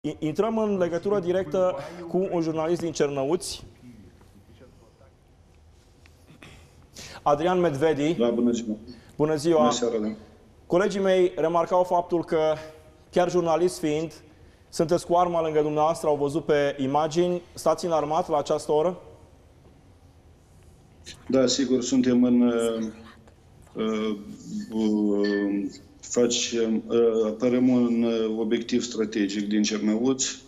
Intrăm în legătură directă cu un jurnalist din Cernăuți. Adrian Medvedi. Da, bună ziua. Bună ziua. Bună seara, da. Colegii mei remarcau faptul că, chiar jurnalist fiind, sunteți cu arma lângă dumneavoastră, au văzut pe imagini. Stați înarmat la această oră? Da, sigur, suntem în... apărăm un obiectiv strategic din Cernăuți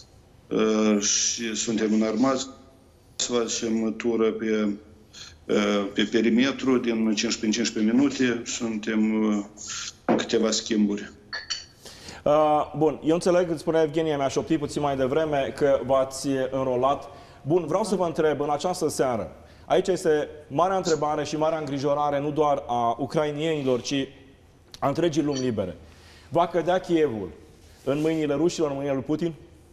și suntem înarmați. Facem tură pe perimetru din 15 în 15 minute. Suntem în câteva schimburi. Bun, eu înțeleg, îți spunea Evgenia, mi-a șoptit puțin mai devreme că v-ați înrolat. Bun, vreau să vă întreb în această seară. Aici este marea întrebare și marea îngrijorare nu doar a ucrainienilor, ci a întregii lumi libere. Va cădea Kievul în mâinile rușilor, în mâinile lui Putin?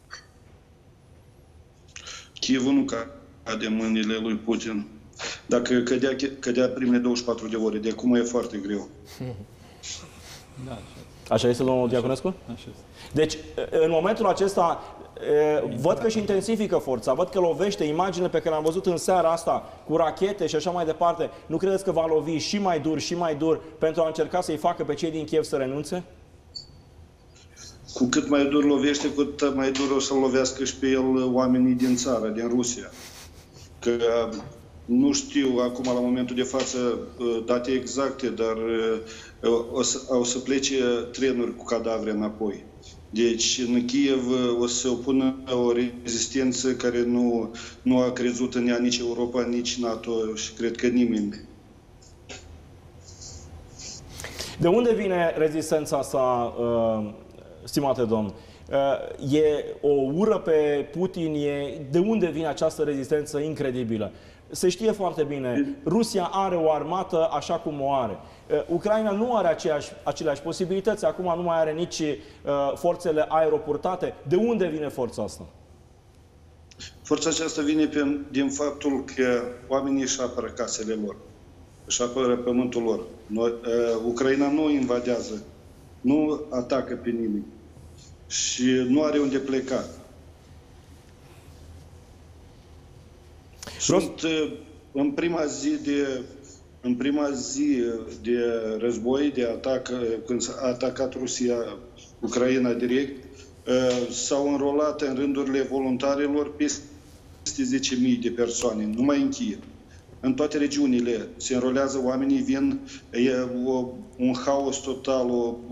Kievul nu cade în mâinile lui Putin. Dacă cădea primele 24 de ore, de acum e foarte greu. Da, așa este, domnul Diaconescu? Așa este. Deci, în momentul acesta, văd că și intensifică forța, văd că lovește imaginile pe care le-am văzut în seara asta, cu rachete și așa mai departe. Nu credeți că va lovi și mai dur pentru a încerca să-i facă pe cei din Kiev să renunțe? Cu cât mai dur lovește, cu cât mai dur o să lovească și pe el oamenii din țară, din Rusia. Că nu știu acum, la momentul de față, date exacte, dar o să plece trenuri cu cadavre înapoi. Deci, în Kiev o să se opună o rezistență care nu a crezut în ea nici Europa, nici NATO și cred că nimeni. De unde vine rezistența asta, stimate domn? E o ură pe Putin? De unde vine această rezistență incredibilă? Se știe foarte bine, Rusia are o armată așa cum o are. Ucraina nu are aceleași posibilități, acum nu mai are nici forțele aeroportate. De unde vine forța asta? Forța aceasta vine din faptul că oamenii își apără casele lor, își apără pământul lor. Ucraina nu invadează, nu atacă pe nimeni și nu are unde pleca. Sunt în prima zi de război, de atac, când a atacat Rusia Ucraina direct, s-au înrolat în rândurile voluntarilor peste 10.000 de persoane, numai în Kiev. În toate regiunile se înrolează oamenii, vin, e un haos total,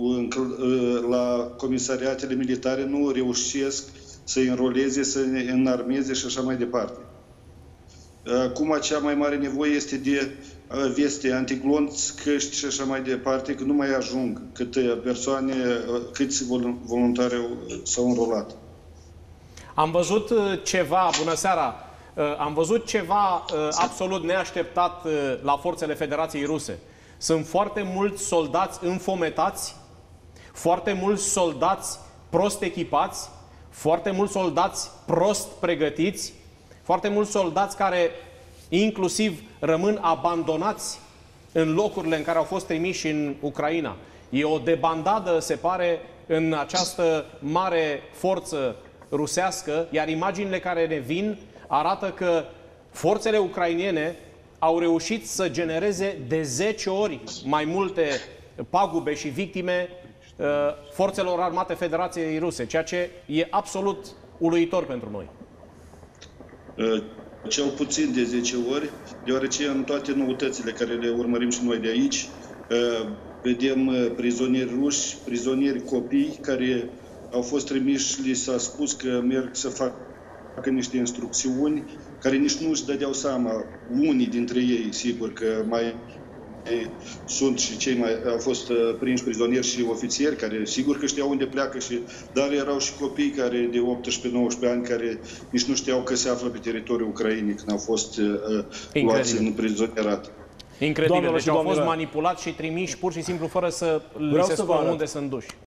la comisariatele militare nu reușesc să-i înroleze, să înarmeze și așa mai departe. Acum, cea mai mare nevoie este de veste, antiglonți, căști și așa mai departe, că nu mai ajung câți voluntari s-au înrolat. Am văzut ceva, bună seara, am văzut ceva absolut neașteptat la forțele Federației Ruse. Sunt foarte mulți soldați înfometați, foarte mulți soldați prost echipați, foarte mulți soldați prost pregătiți, foarte mulți soldați care inclusiv rămân abandonați în locurile în care au fost trimiși în Ucraina. E o debandadă, se pare, în această mare forță rusească, iar imaginile care ne vin arată că forțele ucrainene au reușit să genereze de 10 ori mai multe pagube și victime forțelor armate Federației Ruse, ceea ce e absolut uluitor pentru noi. Cel puțin de 10 ori, deoarece în toate noutățile care le urmărim și noi de aici, vedem prizonieri ruși, prizonieri copii care au fost trimiși, li s-a spus că merg să facă niște instrucțiuni, care nici nu își dădeau seama, unii dintre ei, sigur că mai sunt și cei mai au fost prinși prizonieri și ofițieri care sigur că știau unde pleacă, dar erau și copii care de 18-19 ani care nici nu știau că se află pe teritoriul Ucrainei când au fost luați în prizonierat. Incredibil, deci au fost manipulați și trimiși pur și simplu fără să li se spună unde sunt duși.